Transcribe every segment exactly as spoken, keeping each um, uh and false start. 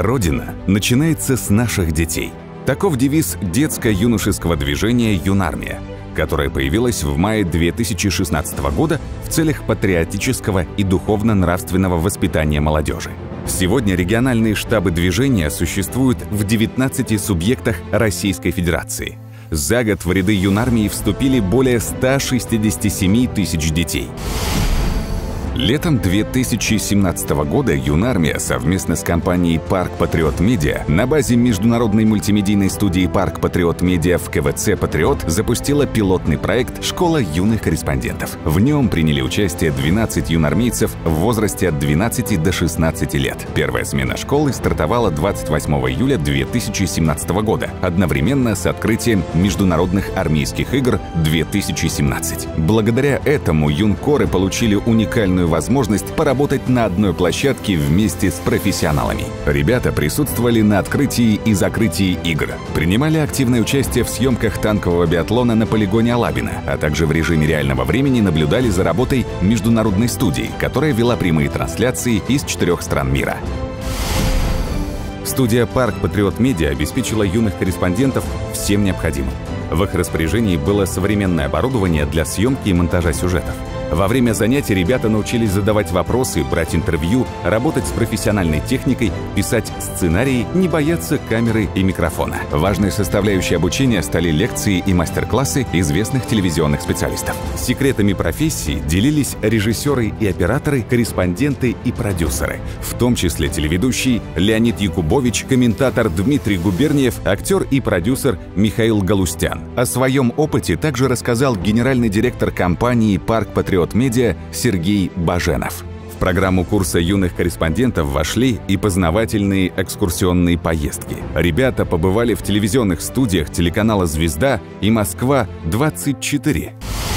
Родина начинается с наших детей. Таков девиз детско-юношеского движения «Юнармия», которое появилось в мае две тысячи шестнадцатого года в целях патриотического и духовно-нравственного воспитания молодежи. Сегодня региональные штабы движения существуют в девятнадцати субъектах Российской Федерации. За год в ряды Юнармии вступили более ста шестидесяти семи тысяч детей. Летом две тысячи семнадцатого года Юнармия совместно с компанией Парк Патриот Медиа на базе международной мультимедийной студии Парк Патриот Медиа в ка вэ цэ «Патриот» запустила пилотный проект «Школа юных корреспондентов». В нем приняли участие двенадцать юнармейцев в возрасте от двенадцати до шестнадцати лет. Первая смена школы стартовала двадцать восьмого июля две тысячи семнадцатого года, одновременно с открытием Международных армейских игр две тысячи семнадцать. Благодаря этому юнкоры получили уникальную возможность поработать на одной площадке вместе с профессионалами. Ребята присутствовали на открытии и закрытии игр, принимали активное участие в съемках танкового биатлона на полигоне Алабино, а также в режиме реального времени наблюдали за работой международной студии, которая вела прямые трансляции из четырех стран мира. Студия Парк Патриот Медиа обеспечила юных корреспондентов всем необходимым. В их распоряжении было современное оборудование для съемки и монтажа сюжетов. Во время занятий ребята научились задавать вопросы, брать интервью, работать с профессиональной техникой, писать сценарии, не бояться камеры и микрофона. Важной составляющей обучения стали лекции и мастер-классы известных телевизионных специалистов. Секретами профессии делились режиссеры и операторы, корреспонденты и продюсеры, в том числе телеведущий Леонид Якубович, комментатор Дмитрий Губерниев, актер и продюсер Михаил Галустян. О своем опыте также рассказал генеральный директор компании «Парк Патриот Медиа» Сергей Баженов. В программу курса юных корреспондентов вошли и познавательные экскурсионные поездки. Ребята побывали в телевизионных студиях телеканала «Звезда» и «Москва-двадцать четыре».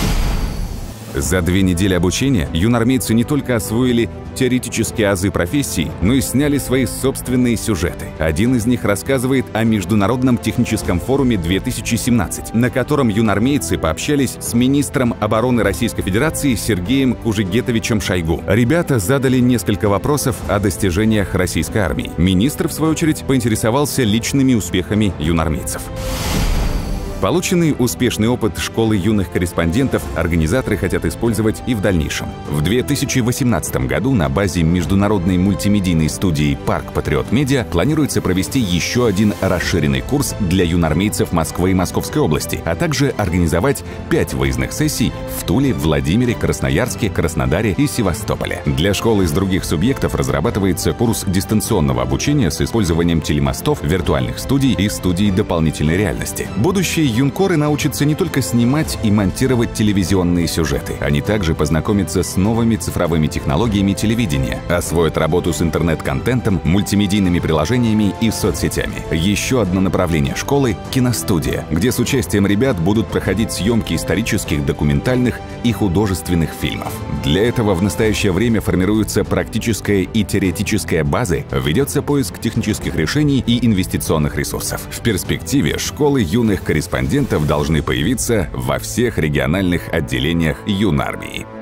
За две недели обучения юнармейцы не только освоили теоретические азы профессии, но и сняли свои собственные сюжеты. Один из них рассказывает о Международном техническом форуме две тысячи семнадцать, на котором юнармейцы пообщались с министром обороны Российской Федерации Сергеем Кужегетовичем Шойгу. Ребята задали несколько вопросов о достижениях российской армии. Министр, в свою очередь, поинтересовался личными успехами юнармейцев. Полученный успешный опыт школы юных корреспондентов организаторы хотят использовать и в дальнейшем. В две тысячи восемнадцатом году на базе международной мультимедийной студии Парк Патриот Медиа планируется провести еще один расширенный курс для юнармейцев Москвы и Московской области, а также организовать пять выездных сессий в Туле, Владимире, Красноярске, Краснодаре и Севастополе. Для школ из других субъектов разрабатывается курс дистанционного обучения с использованием телемостов, виртуальных студий и студий дополнительной реальности. Будущие юнкоры научатся не только снимать и монтировать телевизионные сюжеты, они также познакомятся с новыми цифровыми технологиями телевидения, освоят работу с интернет-контентом, мультимедийными приложениями и соцсетями. Еще одно направление школы – киностудия, где с участием ребят будут проходить съемки исторических, документальных и художественных фильмов. Для этого в настоящее время формируется практическая и теоретическая базы, ведется поиск технических решений и инвестиционных ресурсов. В перспективе школы юных корреспондентов должны появиться во всех региональных отделениях Юнармии.